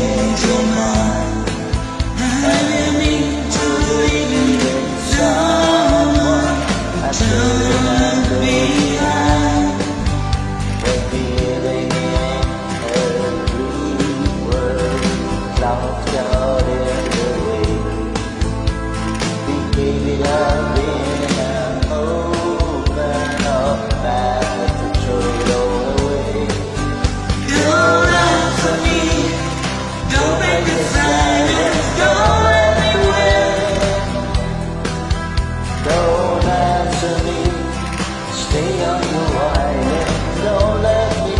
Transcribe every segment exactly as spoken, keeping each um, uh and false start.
change your mind. I didn't mean to leave you someone turn behind. When feeling in a blue world, clouds got in the way. We gave it up in a moment of madness to throw it all away. Don't answer me, don't break the silence, don't let me win. Don't answer me, stay on your island, don't let me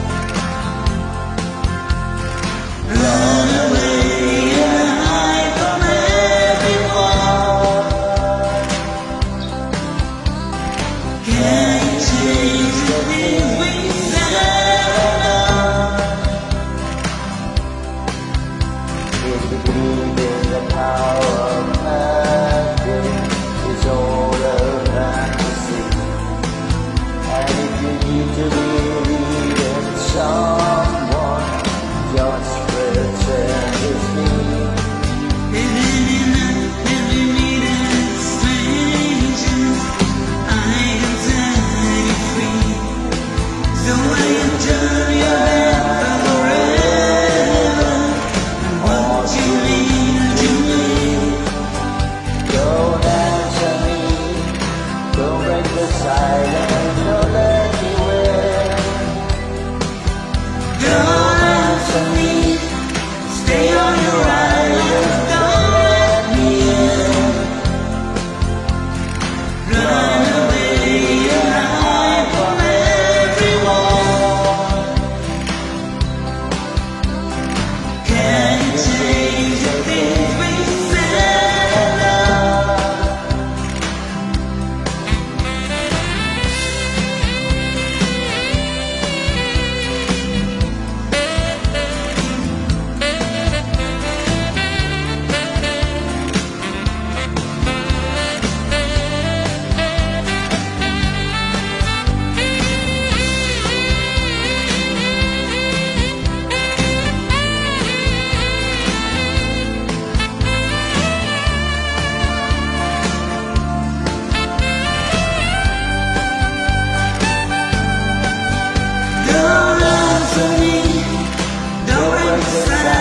Run away and hide from everyone. Can you change the things we said? If you believe in the power of magic, it's all a fantasy. And if you need to believe in someone, just pretend it's me. Living in a every meeting strangers, I can set you free. So I can turn your back for forever. What you mean to me? Don't answer me, don't break the silence, don't let me win. Don't answer me, stay on your island, don't let me in. Run away and hide from everyone. Can you change the things we said now? Don't answer me, don't break the silence.